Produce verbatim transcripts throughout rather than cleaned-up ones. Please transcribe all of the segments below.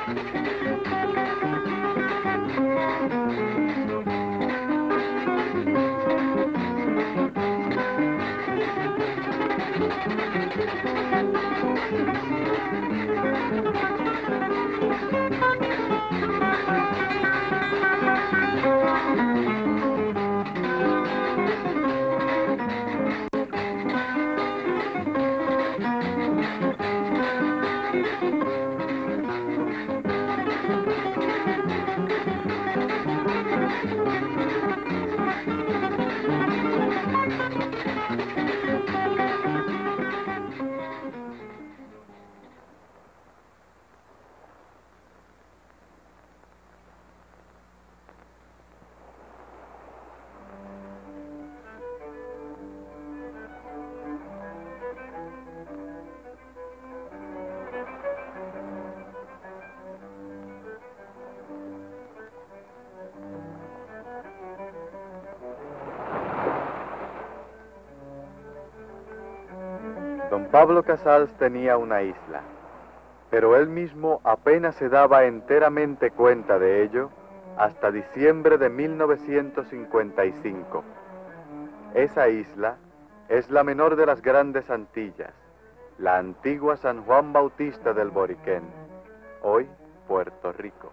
Don Pablo Casals tenía una isla, pero él mismo apenas se daba enteramente cuenta de ello hasta diciembre de mil novecientos cincuenta y cinco. Esa isla es la menor de las grandes Antillas, la antigua San Juan Bautista del Boriquén, hoy Puerto Rico.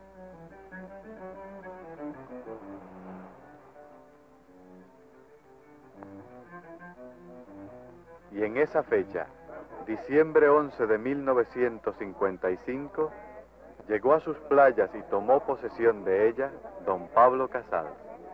Y en esa fecha, diciembre once de mil novecientos cincuenta y cinco, llegó a sus playas y tomó posesión de ella don Pablo Casals.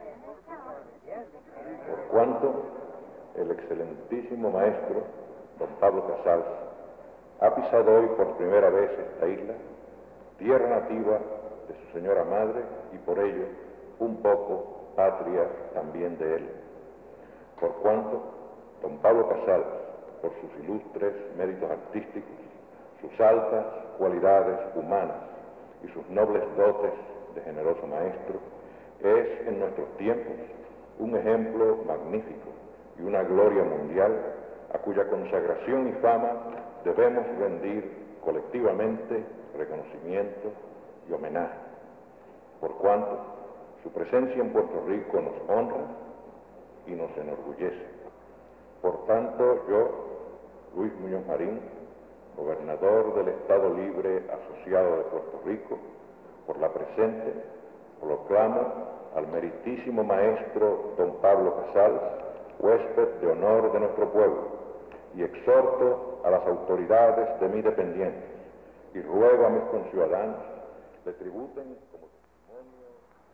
Por cuanto el excelentísimo maestro don Pablo Casals ha pisado hoy por primera vez esta isla, tierra nativa de su señora madre y por ello un poco patria también de él. Por cuanto don Pablo Casals, por sus ilustres méritos artísticos, sus altas cualidades humanas y sus nobles dotes de generoso maestro, es en nuestros tiempos un ejemplo magnífico y una gloria mundial a cuya consagración y fama debemos rendir colectivamente reconocimiento y homenaje, por cuanto su presencia en Puerto Rico nos honra y nos enorgullece. Por tanto, yo, Luis Muñoz Marín, gobernador del Estado Libre Asociado de Puerto Rico, por la presente, proclamo al meritísimo maestro don Pablo Casals, huésped de honor de nuestro pueblo, y exhorto a las autoridades de mi dependientes, y ruego a mis conciudadanos le tributen como testimonio.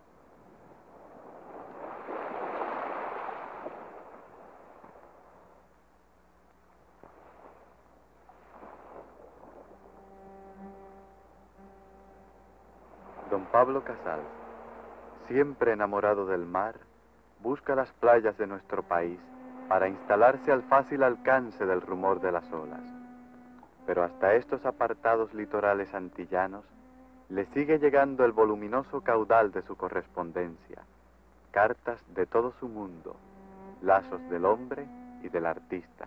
Don Pablo Casals, siempre enamorado del mar, busca las playas de nuestro país para instalarse al fácil alcance del rumor de las olas. Pero hasta estos apartados litorales antillanos le sigue llegando el voluminoso caudal de su correspondencia, cartas de todo su mundo, lazos del hombre y del artista.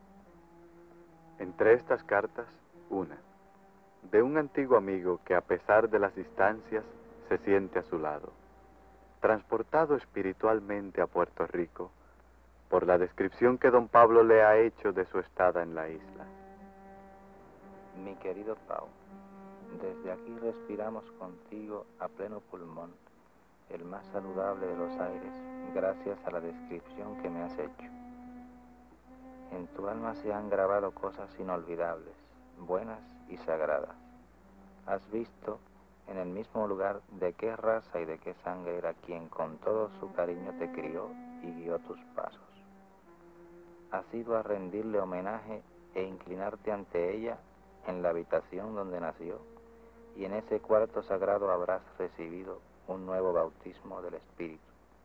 Entre estas cartas, una, de un antiguo amigo que a pesar de las distancias se siente a su lado, transportado espiritualmente a Puerto Rico por la descripción que don Pablo le ha hecho de su estada en la isla. Mi querido Pau, desde aquí respiramos contigo a pleno pulmón, el más saludable de los aires, gracias a la descripción que me has hecho. En tu alma se han grabado cosas inolvidables, buenas y sagradas. Has visto en el mismo lugar de qué raza y de qué sangre era quien con todo su cariño te crió y guió tus pasos. Has ido a rendirle homenaje e inclinarte ante ella en la habitación donde nació, y en ese cuarto sagrado habrás recibido un nuevo bautismo del Espíritu.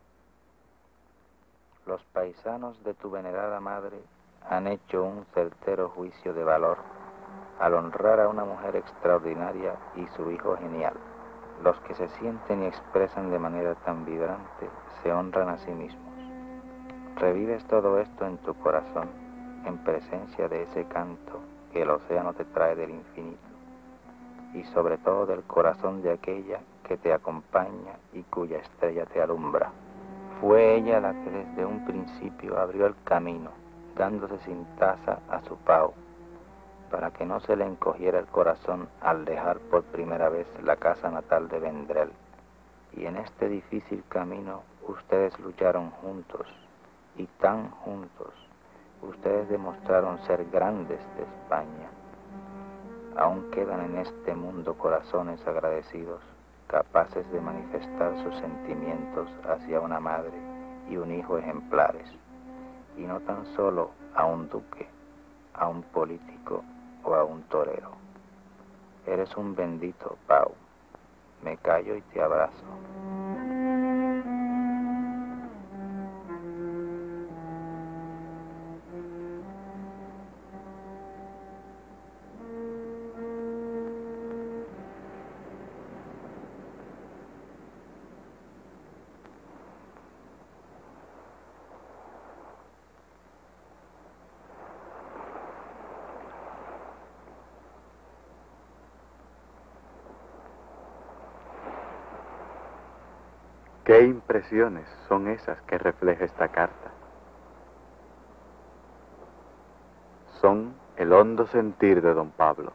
Los paisanos de tu venerada madre han hecho un certero juicio de valor al honrar a una mujer extraordinaria y su hijo genial. Los que se sienten y expresan de manera tan vibrante se honran a sí mismos. Revives todo esto en tu corazón, en presencia de ese canto que el océano te trae del infinito, y sobre todo del corazón de aquella que te acompaña y cuya estrella te alumbra. Fue ella la que desde un principio abrió el camino, dándose sin tasa a su Pau, para que no se le encogiera el corazón al dejar por primera vez la casa natal de Vendrell. Y en este difícil camino ustedes lucharon juntos, y tan juntos, ustedes demostraron ser grandes de España. Aún quedan en este mundo corazones agradecidos, capaces de manifestar sus sentimientos hacia una madre y un hijo ejemplares, y no tan solo a un duque, a un político o a un torero. Eres un bendito, Pau. Me callo y te abrazo. ¿Qué impresiones son esas que refleja esta carta? Son el hondo sentir de don Pablo.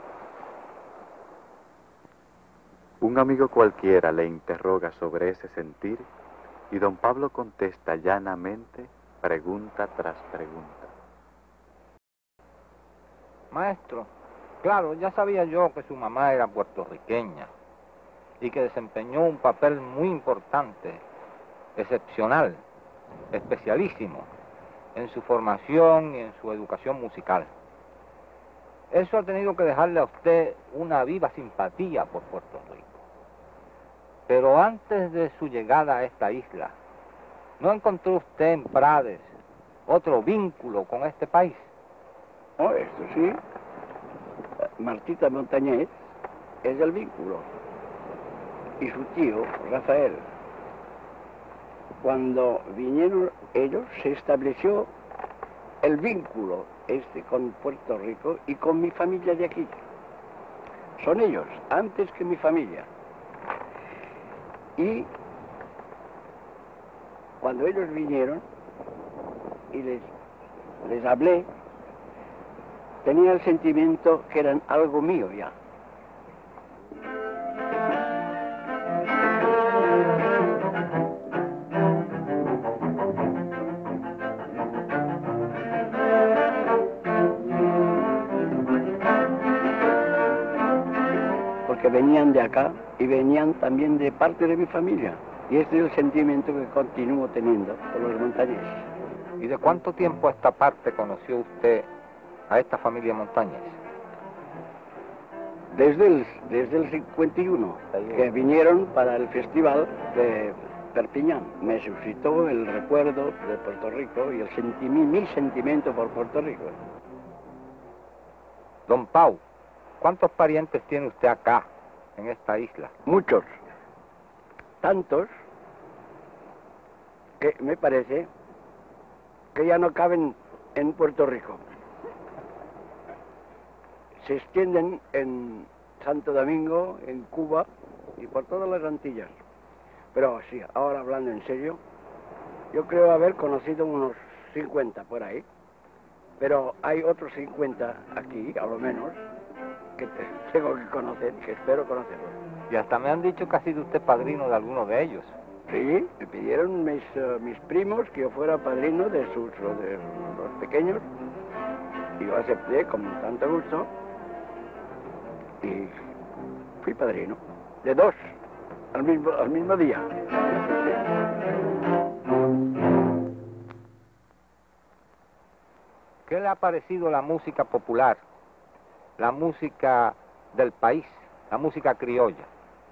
Un amigo cualquiera le interroga sobre ese sentir y don Pablo contesta llanamente pregunta tras pregunta. Maestro, claro, ya sabía yo que su mamá era puertorriqueña y que desempeñó un papel muy importante, excepcional, especialísimo en su formación y en su educación musical. Eso ha tenido que dejarle a usted una viva simpatía por Puerto Rico. Pero antes de su llegada a esta isla, ¿no encontró usted en Prades otro vínculo con este país? Oh, esto sí. Martita Montañés es el vínculo. Y su tío, Rafael. Cuando vinieron ellos, se estableció el vínculo este con Puerto Rico y con mi familia de aquí. Son ellos, antes que mi familia. Y cuando ellos vinieron y les, les hablé, tenía el sentimiento que eran algo mío ya. Porque venían de acá y venían también de parte de mi familia. Y este es el sentimiento que continúo teniendo por los montañeses. ¿Y de cuánto tiempo a esta parte conoció usted a esta familia Montañés? Desde el, desde el cincuenta y uno, que vinieron para el festival de Perpiñán. Me suscitó el recuerdo de Puerto Rico y el senti mi sentimiento por Puerto Rico. Don Pau, ¿cuántos parientes tiene usted acá, en esta isla? Muchos. Tantos que me parece que ya no caben en Puerto Rico. Se extienden en Santo Domingo, en Cuba y por todas las Antillas. Pero sí, ahora hablando en serio, yo creo haber conocido unos cincuenta por ahí, pero hay otros cincuenta aquí, a lo menos, que te, tengo que conocer, que espero conocerlos. Y hasta me han dicho que ha sido usted padrino de alguno de ellos. Sí, me pidieron mis, uh, mis primos que yo fuera padrino de, sus, de los pequeños, y yo acepté con tanto gusto, y fui padrino de dos, al mismo, al mismo día. ¿Qué le ha parecido la música popular, la música del país, la música criolla?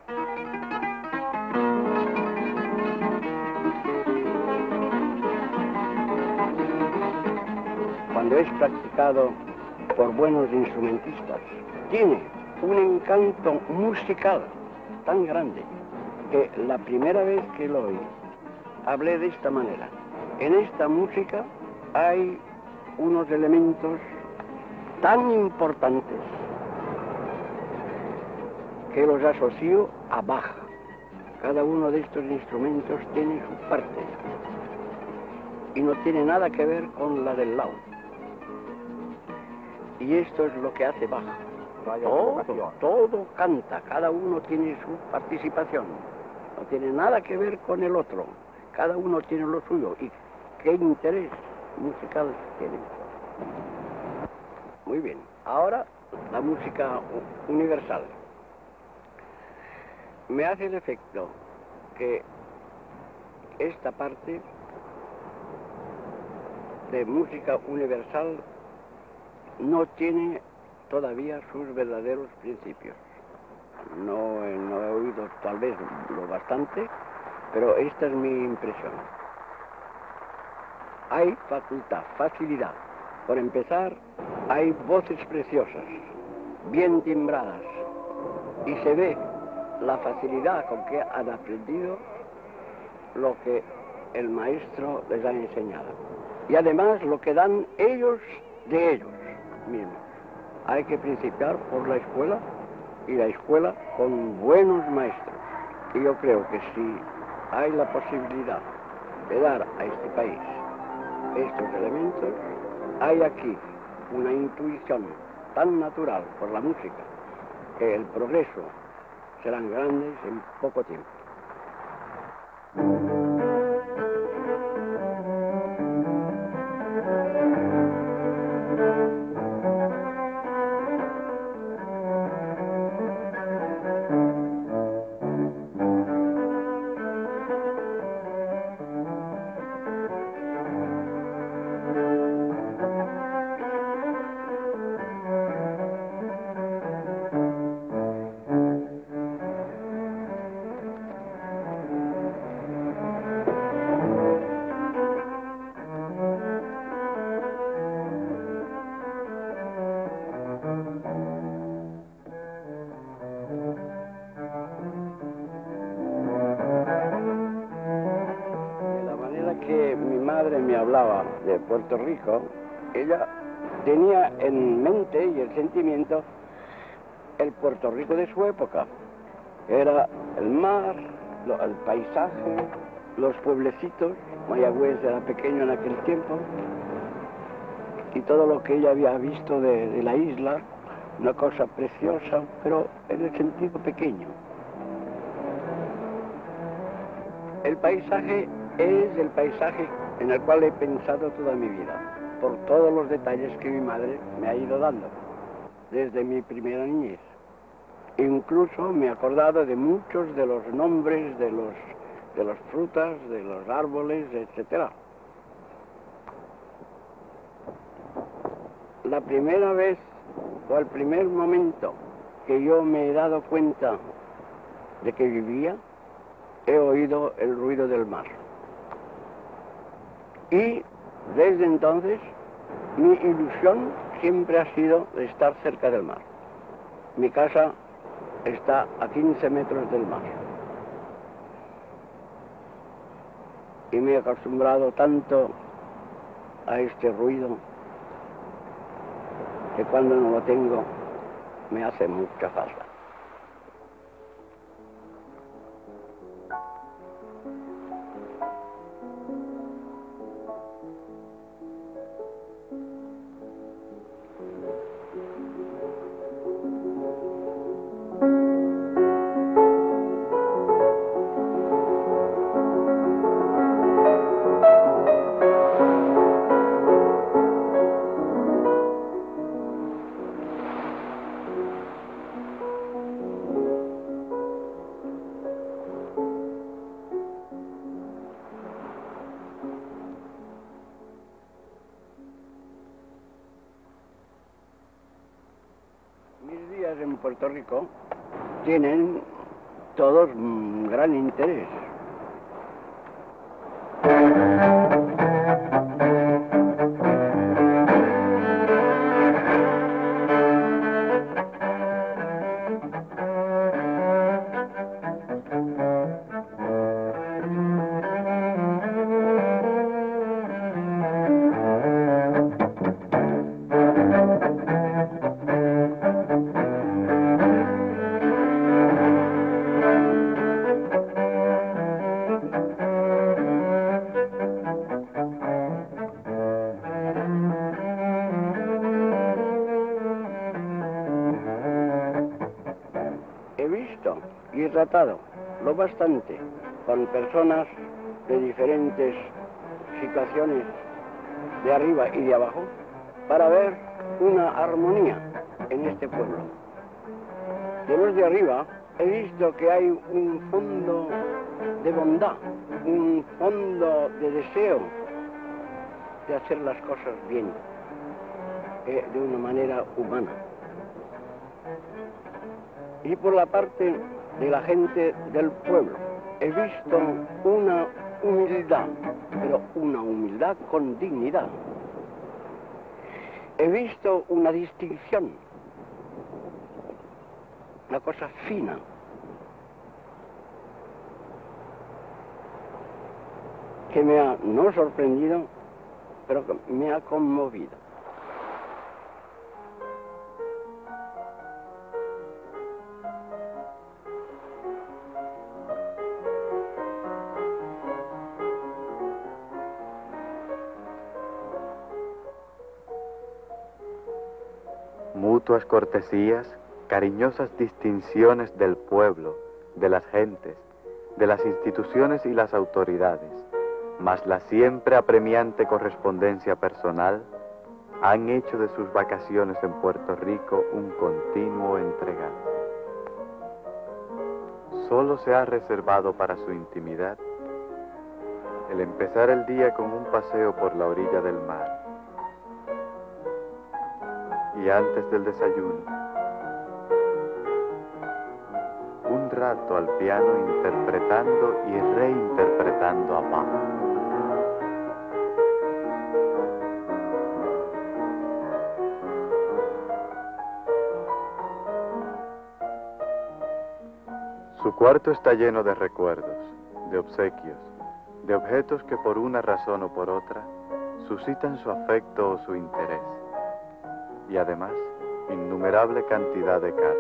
Cuando es practicado por buenos instrumentistas, tiene un encanto musical tan grande que la primera vez que lo oí, hablé de esta manera. En esta música hay unos elementos tan importantes que los asocio a Bach. Cada uno de estos instrumentos tiene su parte y no tiene nada que ver con la del lado. Y esto es lo que hace Bach. Todo, todo canta, cada uno tiene su participación. No tiene nada que ver con el otro. Cada uno tiene lo suyo. ¿Y qué interés musical tiene? Muy bien. Ahora, la música universal. Me hace el efecto que esta parte de música universal no tiene todavía sus verdaderos principios. No, he- no he oído tal vez lo bastante, pero esta es mi impresión. Hay facultad, facilidad. Por empezar, hay voces preciosas, bien timbradas, y se ve la facilidad con que han aprendido lo que el maestro les ha enseñado. Y además lo que dan ellos de ellos mismos. Hay que principiar por la escuela y la escuela con buenos maestros. Y yo creo que si hay la posibilidad de dar a este país estos elementos, hay aquí una intuición tan natural por la música que el progreso serán grandes en poco tiempo. De la manera que mi madre me hablaba de Puerto Rico, ella tenía en mente y el sentimiento el Puerto Rico de su época. Era el mar, lo- el paisaje, los pueblecitos. Mayagüez era pequeño en aquel tiempo, y todo lo que ella había visto de, de la isla, una cosa preciosa, pero en el sentido pequeño. El paisaje es el paisaje en el cual he pensado toda mi vida, por todos los detalles que mi madre me ha ido dando, desde mi primera niñez. Incluso me he acordado de muchos de los nombres de los de las frutas, de los árboles, etcétera. La primera vez o el primer momento que yo me he dado cuenta de que vivía, he oído el ruido del mar. Y desde entonces mi ilusión siempre ha sido de estar cerca del mar. Mi casa está a quince metros del mar. Y me he acostumbrado tanto a este ruido que cuando no lo tengo me hace mucha falta. Mis días en Puerto Rico tienen todos un gran interés. visto y he tratado lo bastante con personas de diferentes situaciones de arriba y de abajo para ver una armonía en este pueblo. De los de arriba he visto que hay un fondo de bondad, un fondo de deseo de hacer las cosas bien, eh, de una manera humana. Y por la parte de la gente del pueblo he visto una humildad, pero una humildad con dignidad. He visto una distinción, una cosa fina. Que me ha no sorprendido, pero que me ha conmovido. Mutuas cortesías, cariñosas distinciones del pueblo, de las gentes, de las instituciones y las autoridades, más la siempre apremiante correspondencia personal, han hecho de sus vacaciones en Puerto Rico un continuo entregar. Solo se ha reservado para su intimidad el empezar el día con un paseo por la orilla del mar y antes del desayuno, un rato al piano interpretando y reinterpretando a Bach. Su cuarto está lleno de recuerdos, de obsequios, de objetos que por una razón o por otra suscitan su afecto o su interés, y además innumerable cantidad de cartas.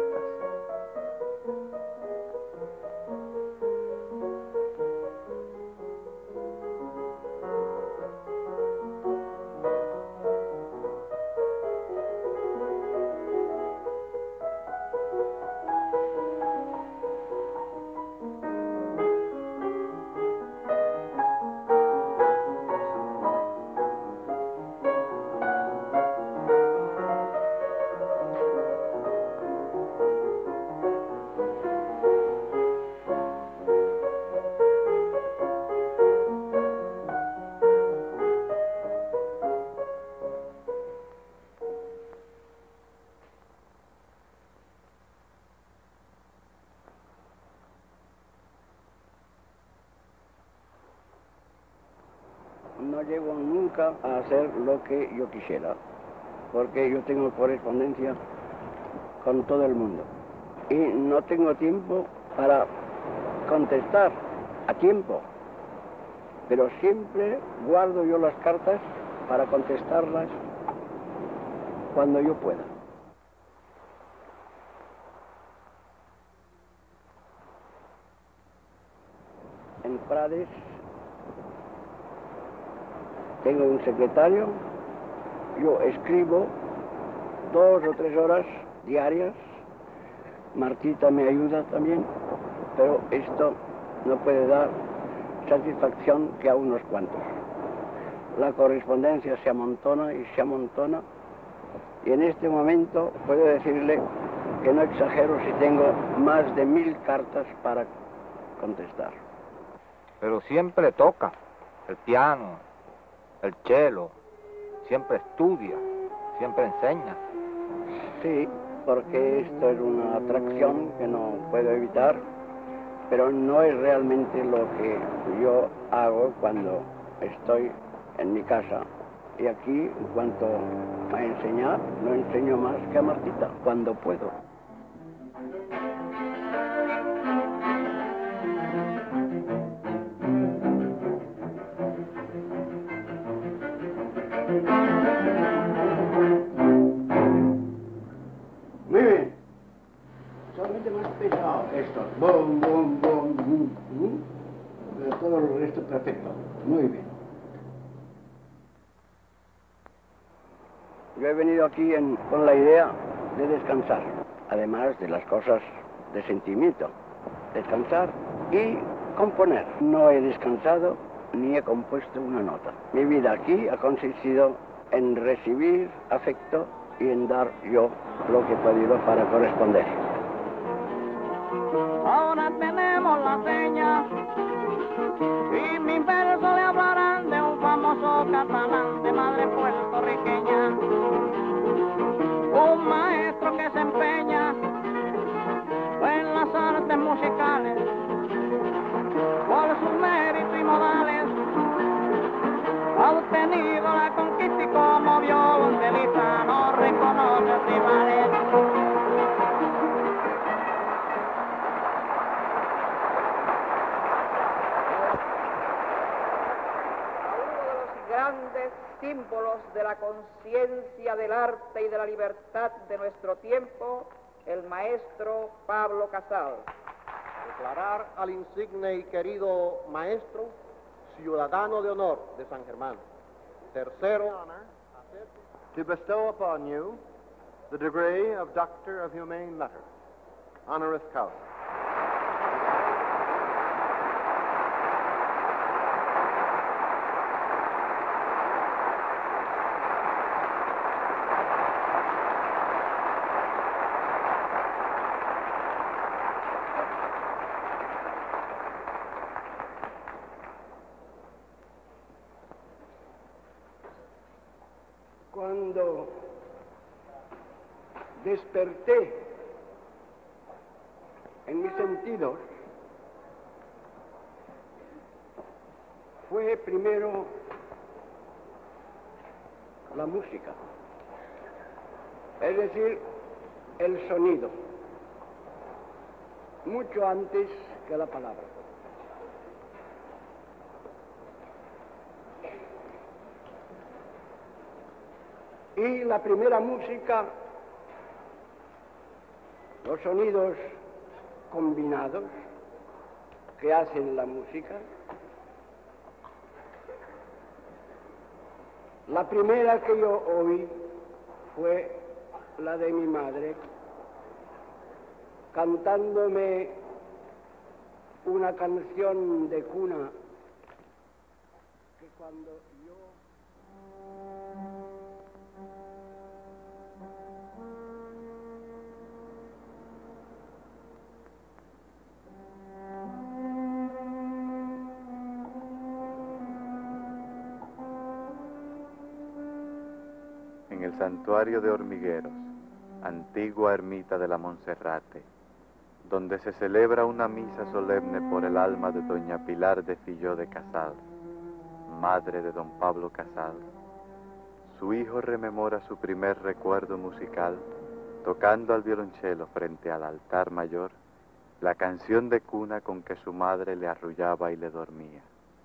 No llego nunca a hacer lo que yo quisiera, porque yo tengo correspondencia con todo el mundo y no tengo tiempo para contestar a tiempo, pero siempre guardo yo las cartas para contestarlas cuando yo pueda. En Prades tengo un secretario, yo escribo dos o tres horas diarias, Martita me ayuda también, pero esto no puede dar satisfacción que a unos cuantos. La correspondencia se amontona y se amontona, y en este momento puedo decirle que no exagero si tengo más de mil cartas para contestar. Pero siempre toca el piano, el cello, siempre estudia, siempre enseña. Sí, porque esto es una atracción que no puedo evitar, pero no es realmente lo que yo hago cuando estoy en mi casa. Y aquí, en cuanto a enseñar, no enseño más que a Martita, cuando puedo. Muy bien. Solamente más pesado esto. Bom, bom, bom, bum, bum. Pero todo el resto perfecto. Muy bien. Yo he venido aquí en, con la idea de descansar, además de las cosas de sentimiento, descansar y componer. No he descansado ni he compuesto una nota. Mi vida aquí ha consistido en recibir afecto y en dar yo lo que he podido para corresponder. Ahora tenemos la seña y mis versos le hablarán de un famoso catalán de madre puertorriqueña, un maestro que se empeña en las artes musicales, por sus méritos y modales ha obtenido la conquista y como violonchelista no reconoce rivales. Grandes símbolos de la conciencia del arte y de la libertad de nuestro tiempo, el maestro Pablo Casals. Declarar al insigne y querido maestro ciudadano de honor de San Germán. Tercero, to bestow upon you the degree of Doctor of Humane Letters, honoris causa. Cuando desperté en mis sentidos, fue primero la música, es decir, el sonido, mucho antes que la palabra. Y la primera música, los sonidos combinados que hacen la música, la primera que yo oí fue la de mi madre, cantándome una canción de cuna que cuando yo... En el santuario de Hormigueros, antigua ermita de la Monserrate, donde se celebra una misa solemne por el alma de doña Pilar de Filló de Casals, madre de don Pablo Casals, su hijo rememora su primer recuerdo musical tocando al violonchelo frente al altar mayor la canción de cuna con que su madre le arrullaba y le dormía.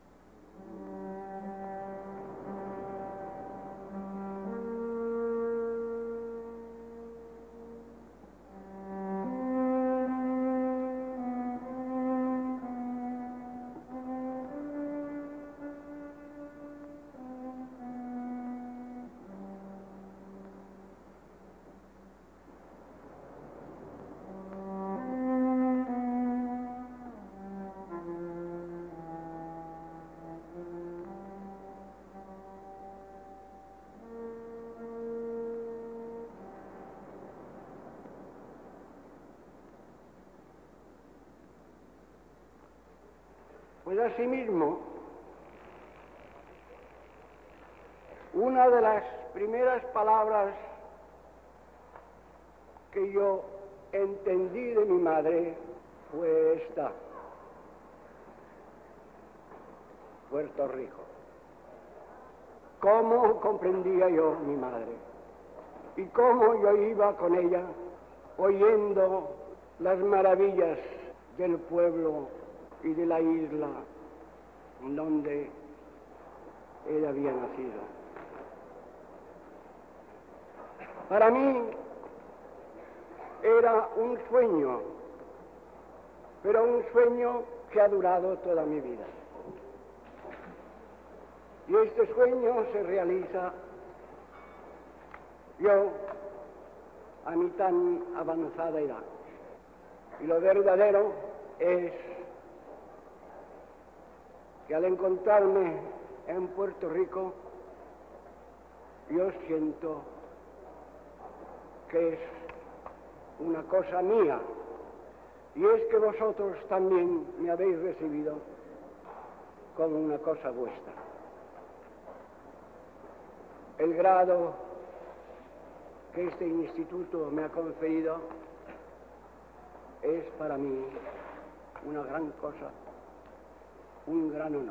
Pues asimismo, una de las primeras palabras que yo entendí de mi madre fue esta: Puerto Rico. ¿Cómo comprendía yo mi madre? Y cómo yo iba con ella oyendo las maravillas del pueblo y de la isla donde ella había nacido. Para mí era un sueño, pero un sueño que ha durado toda mi vida. Y este sueño se realiza yo a mi tan avanzada edad. Y lo verdadero es que al encontrarme en Puerto Rico, yo siento que es una cosa mía, y es que vosotros también me habéis recibido como una cosa vuestra. El grado que este instituto me ha conferido es para mí una gran cosa, un gran honor.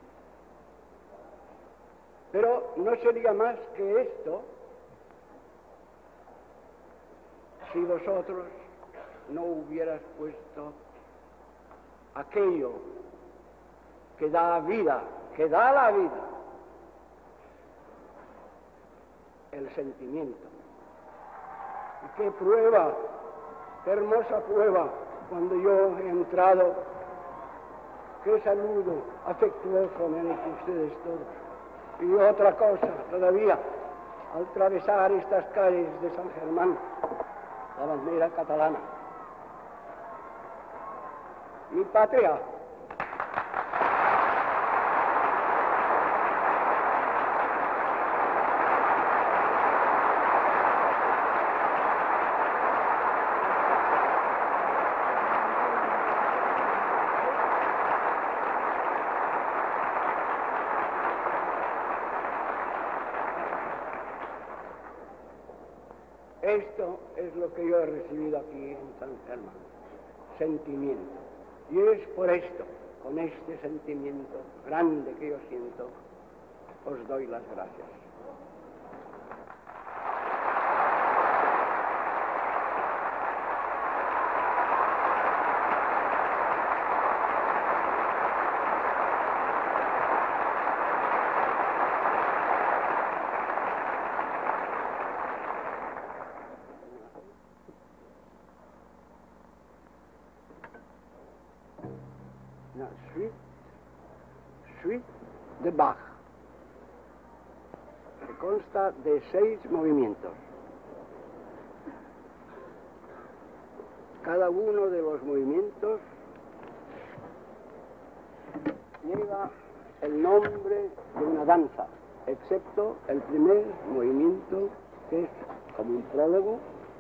Pero no sería más que esto si vosotros no hubieras puesto aquello que da vida, que da la vida, el sentimiento. Y qué prueba, qué hermosa prueba, cuando yo he entrado, qué saludo afectuoso me han hecho ustedes todos. Y otra cosa todavía, al atravesar estas calles de San Germán, la bandera catalana. Mi patria. Esto es lo que yo he recibido aquí en San Germán, sentimiento. Y es por esto, con este sentimiento grande que yo siento, os doy las gracias. Una suite, suite de Bach, que consta de seis movimientos. Cada uno de los movimientos lleva el nombre de una danza, excepto el primer movimiento, que es como un prólogo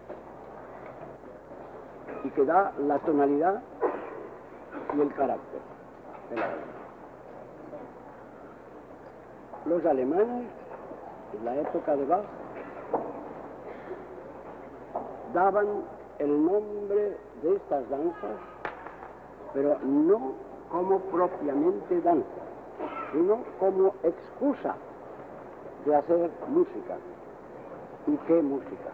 y que da la tonalidad y el carácter de la obra. Los alemanes, en la época de Bach, daban el nombre de estas danzas, pero no como propiamente danza, sino como excusa de hacer música. ¿Y qué música?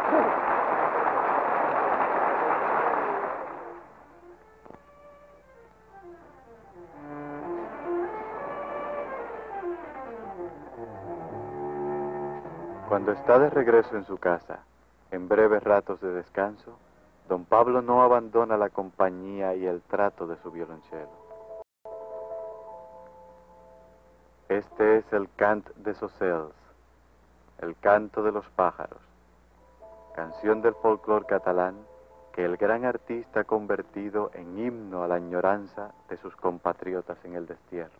Cuando está de regreso en su casa, en breves ratos de descanso, don Pablo no abandona la compañía y el trato de su violonchelo. Este es el cant des ocels, el canto de los pájaros, canción del folclore catalán que el gran artista ha convertido en himno a la añoranza de sus compatriotas en el destierro.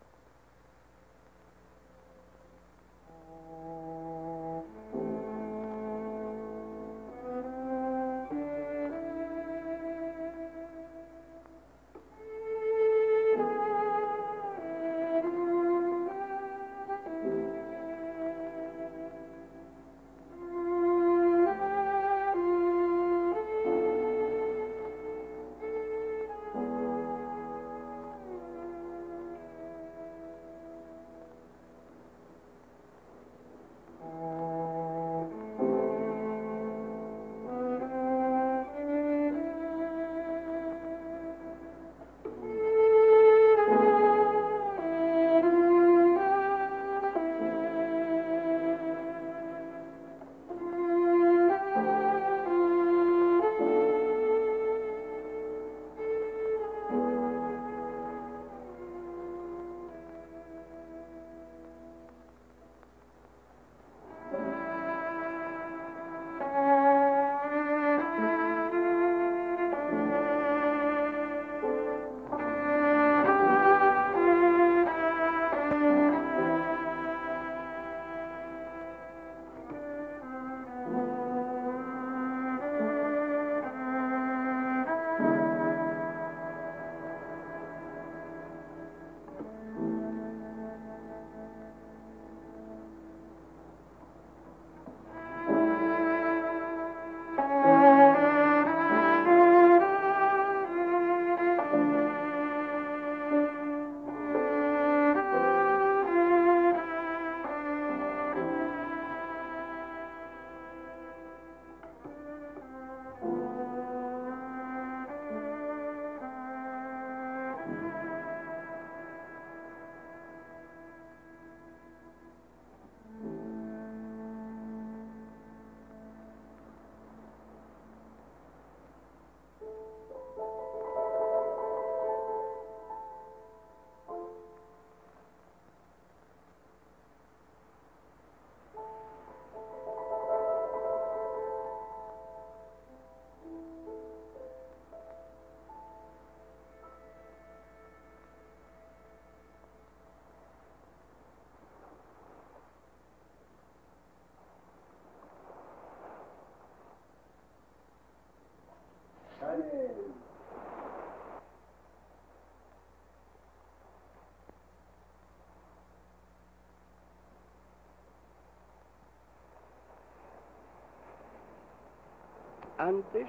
Antes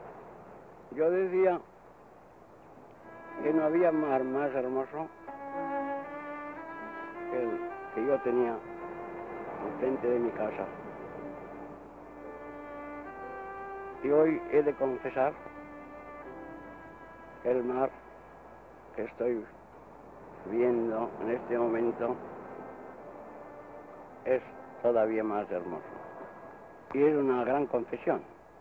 yo decía que no había mar más hermoso que el que yo tenía enfrente de mi casa. Y hoy he de confesar que el mar que estoy viendo en este momento es todavía más hermoso. Y es una gran confesión.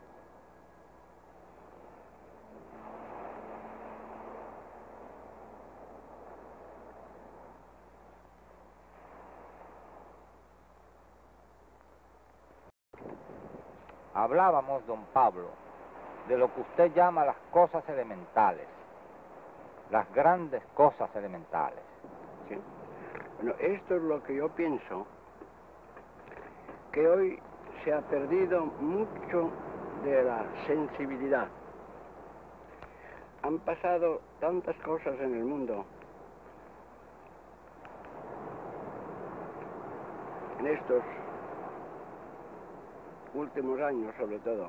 Hablábamos, don Pablo, de lo que usted llama las cosas elementales, las grandes cosas elementales. ¿Sí? Bueno, esto es lo que yo pienso, que hoy se ha perdido mucho de la sensibilidad. Han pasado tantas cosas en el mundo en estos últimos años, sobre todo,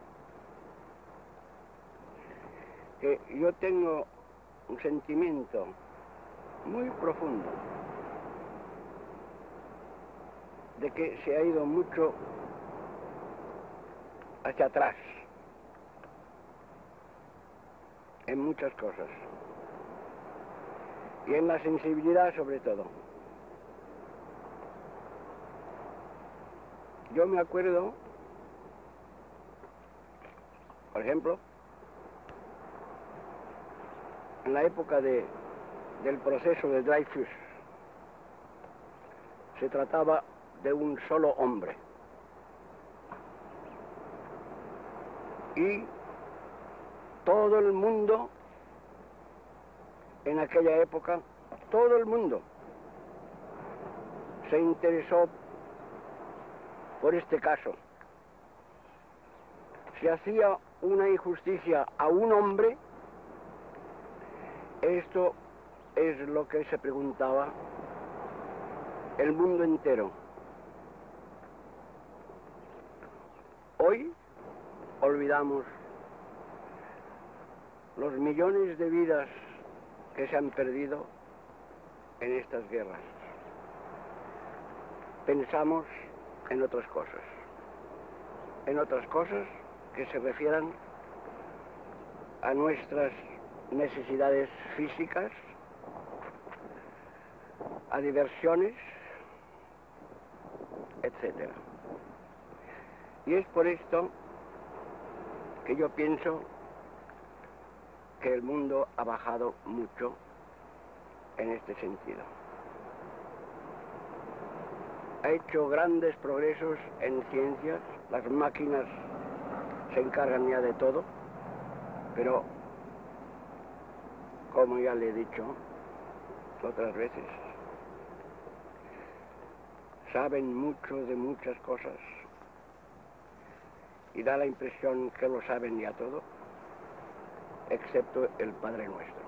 que yo tengo un sentimiento muy profundo de que se ha ido mucho hacia atrás en muchas cosas y en la sensibilidad sobre todo. Yo me acuerdo, por ejemplo, en la época de, del proceso de Dreyfus, se trataba de un solo hombre. Y todo el mundo, en aquella época, todo el mundo se interesó por este caso. Se hacía una injusticia a un hombre, esto es lo que se preguntaba el mundo entero. Hoy olvidamos los millones de vidas que se han perdido en estas guerras. Pensamos en otras cosas, en otras cosas que se refieran a nuestras necesidades físicas, a diversiones, etcétera. Y es por esto que yo pienso que el mundo ha bajado mucho en este sentido. Ha hecho grandes progresos en ciencias, las máquinas se encargan ya de todo, pero, como ya le he dicho otras veces, saben mucho de muchas cosas y da la impresión que lo saben ya todo, excepto el Padre Nuestro.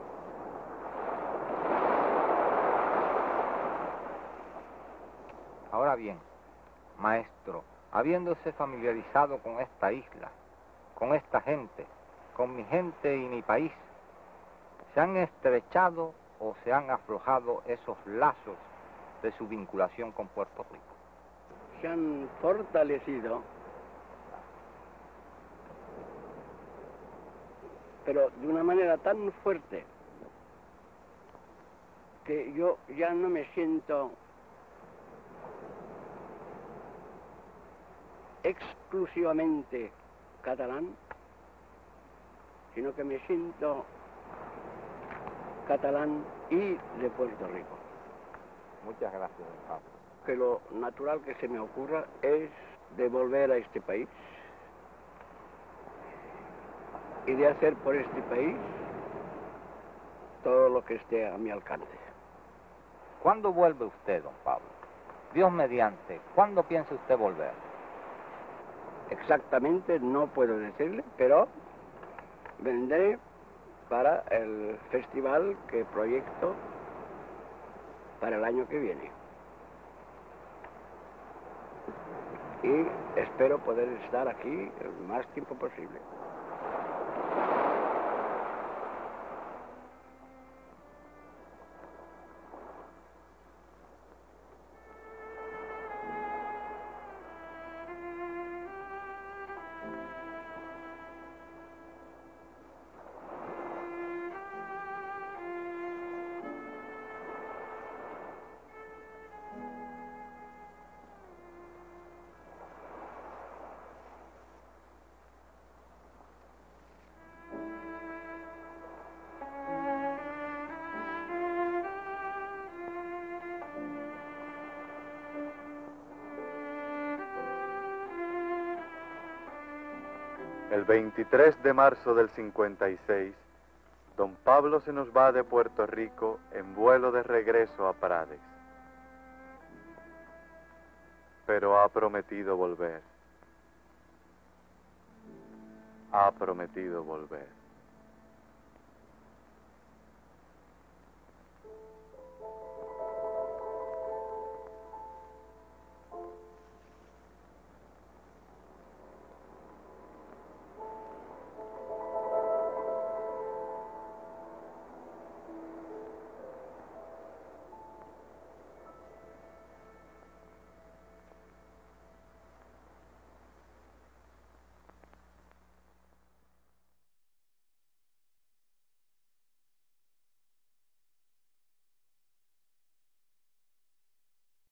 Ahora bien, maestro, habiéndose familiarizado con esta isla, con esta gente, con mi gente y mi país, ¿se han estrechado o se han aflojado esos lazos de su vinculación con Puerto Rico? Se han fortalecido, pero de una manera tan fuerte que yo ya no me siento exclusivamente catalán, sino que me siento catalán y de Puerto Rico. Muchas gracias, don Pablo. Que lo natural que se me ocurra es de volver a este país y de hacer por este país todo lo que esté a mi alcance. ¿Cuándo vuelve usted, don Pablo? Dios mediante, ¿cuándo piensa usted volver? Exactamente no puedo decirle, pero vendré para el festival que proyecto para el año que viene. Y espero poder estar aquí el más tiempo posible. El veintitrés de marzo del cincuenta y seis, don Pablo se nos va de Puerto Rico en vuelo de regreso a Prades. Pero ha prometido volver. Ha prometido volver.